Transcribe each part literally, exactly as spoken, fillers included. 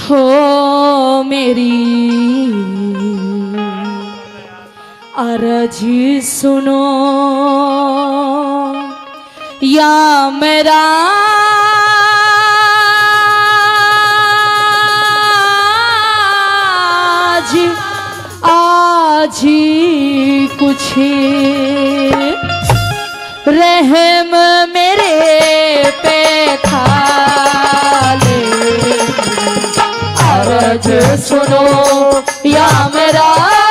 हो मेरी अर्ज सुनो या मेरा आज कुछ रहम मेरे पे खाले अर्ज सुनो या मेरा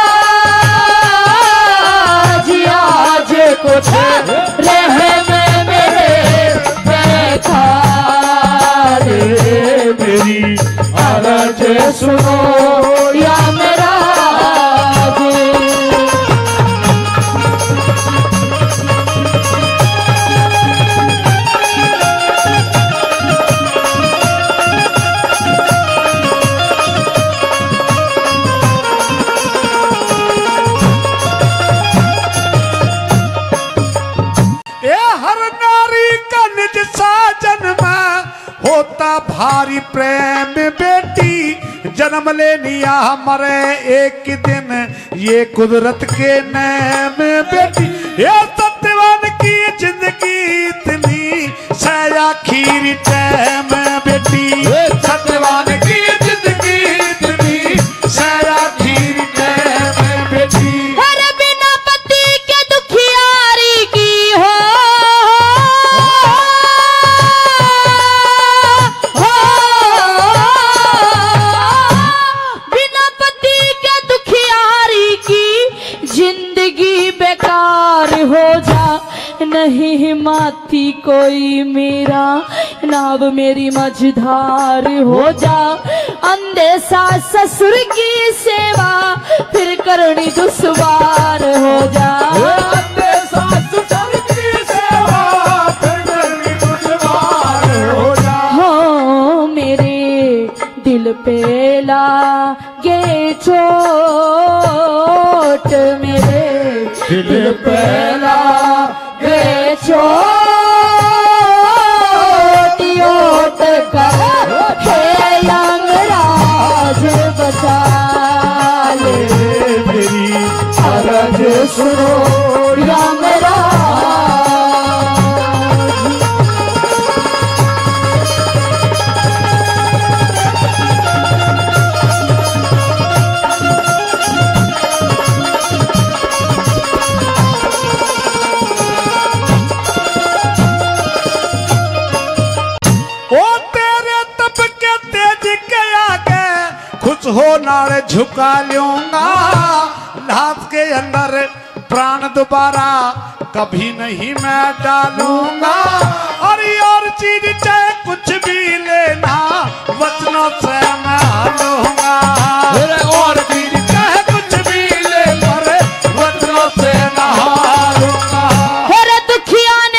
जी आज कुछ रहम मेरे पे खाले मेरी अर्ज सुनो या मेरा होता भारी प्रेम बेटी जन्म लेनिया मरे एक दिन ये कुदरत के नेम बेटी ये सत्यवान की जिंदगी इतनी सया खीर टैम बेटी सत्यवान की जिंदगी इतनी सया खीर टैम बेटी नहीं माथी कोई मेरा नाव मेरी मझधार हो जा अंधे सास ससुर की सेवा फिर करनी दुश्वार हो जा अंधे सास ससुर की सेवा फिर करनी दुश्वार हो जा हो मेरे दिल पे लागे चोट मेरे दिल पे लागे चोट का हे यंगराज बचा ले मेरी अर्ज सुनो यंगराज हो नार झुका लूंगा लाश के अंदर प्राण दोबारा कभी नहीं मैं डालूंगा और और चीज चाहे कुछ भी लेना वचनों से मैं लूंगा और चीज चाहे कुछ भी ले पर वचनों से नहारूंगा दुखिया ने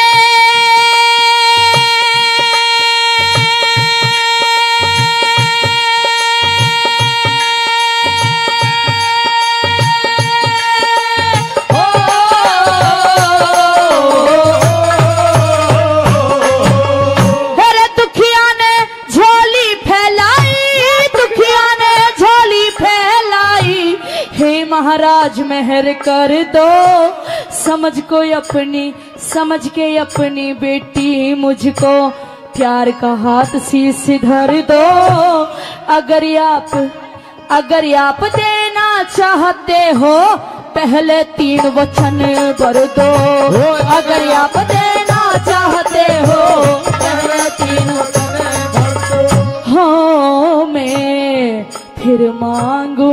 महाराज मेहर कर दो समझ को अपनी समझ के अपनी बेटी मुझको प्यार का हाथ शीश धर दो अगर आप अगर आप देना चाहते हो पहले तीन वचन भर दो अगर आप देना चाहते हो पहले तीन वचन भर दो हो मैं फिर मांगू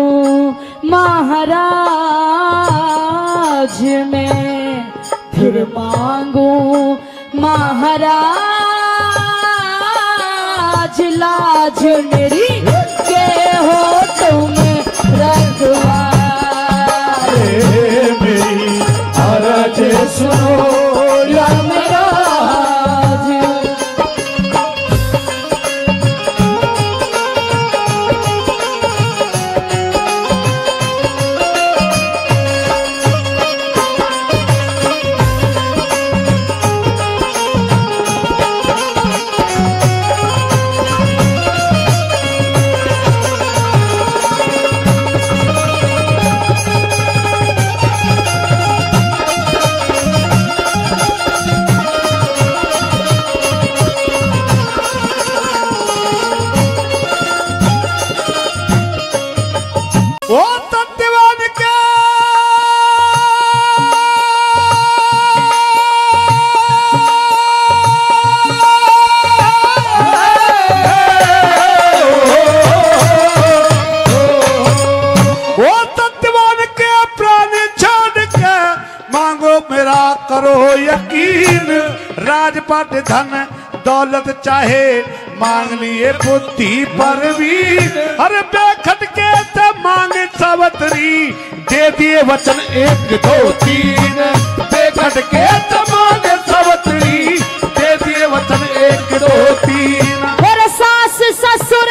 महाराज में फिर मांगू महाराज लाज मेरी के हो तुम रखवारे मेरी अर्ज सुनो या मेरा चटपट धन दौलत चाहे मांग लिए बुद्धि पर भी, अरे बेखटके से मांगे सावत्री, दे दिए वचन एक दो तीन, बेखटके से मांगे सावत्री, दे दिए वचन एक दो तीन। फिर सास ससुर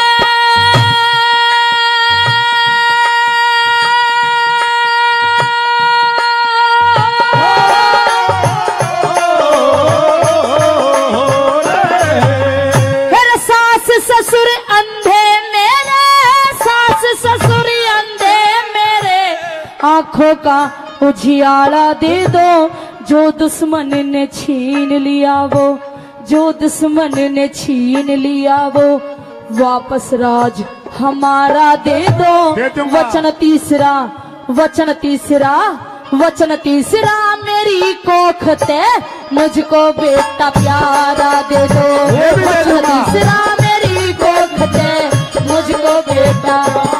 ससुर अंधे मेरे, सास ससुर अंधे मेरे, आंखों का उजियाला दे दो, जो दुश्मन ने छीन लिया वो, जो दुश्मन ने छीन लिया वो, वापस राज हमारा दे दो। वचन तीसरा, वचन तीसरा, वचन तीसरा, मेरी कोखते मुझको बेटा प्यारा दे दो। वचन तीसरा, मेरी कोखते मुझको बेटा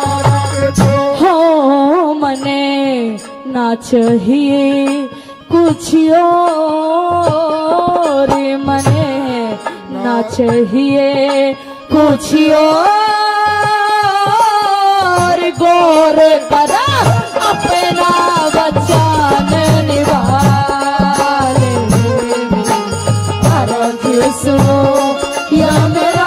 हो, मने ना चाहिए कुछ और, मने ना चाहिए कुछ और, गौर करा अपना वचन निभाले, हर सुनो या मेरा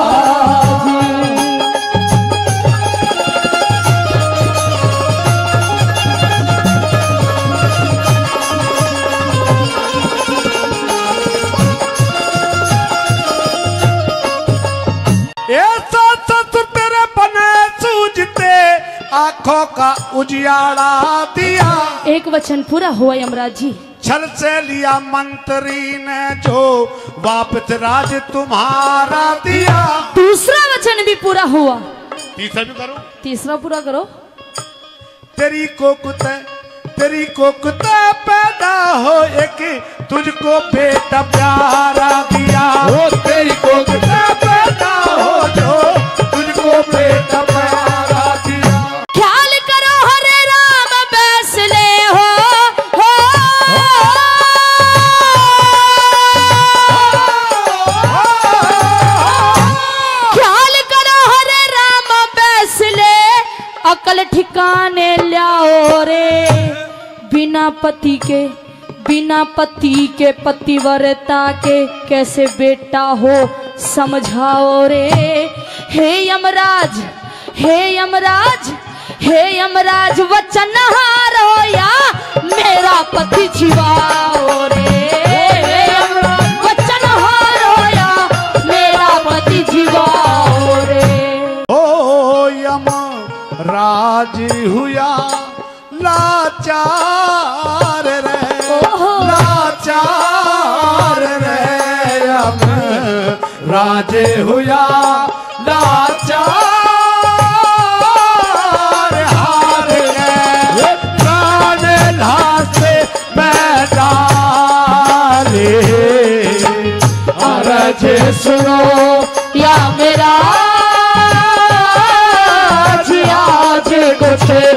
आंखों का उजियाला दिया। एक वचन पूरा हुआ यमराज जी। छल से लिया मंत्री ने जो वापस राज तुम्हारा दिया। दूसरा वचन भी पूरा हुआ। तीसरा भी करो। तीसरा पूरा करो। तेरी कोकुते तेरी कोकुते पैदा हो एक, तुझको बेटा प्यारा दिया। ओ तेरी कोकुते पैदा हो जो तुझको बेटा प्यारा दिया। ख्याल करो हरे राम बैसले हो, हो, ख्याल करो हरे राम बैसले, अकल ठिकाने लाओ रे। बिना पति के बिना पति के पतिव्रता के कैसे बेटा हो समझाओ रे। हे यमराज, हे यमराज, हे यमराज, वचन हारो या मेरा पति जीवाओ रे। हे यमराज, वचन हारो या मेरा पति जीवाओ रे। ओ यमराज हुआ लाचार रे, लाचार रे। यमराज हुआ लाचार, हार गए प्राण लासे में डाले। अरज सुनो या मेरा आज कुछ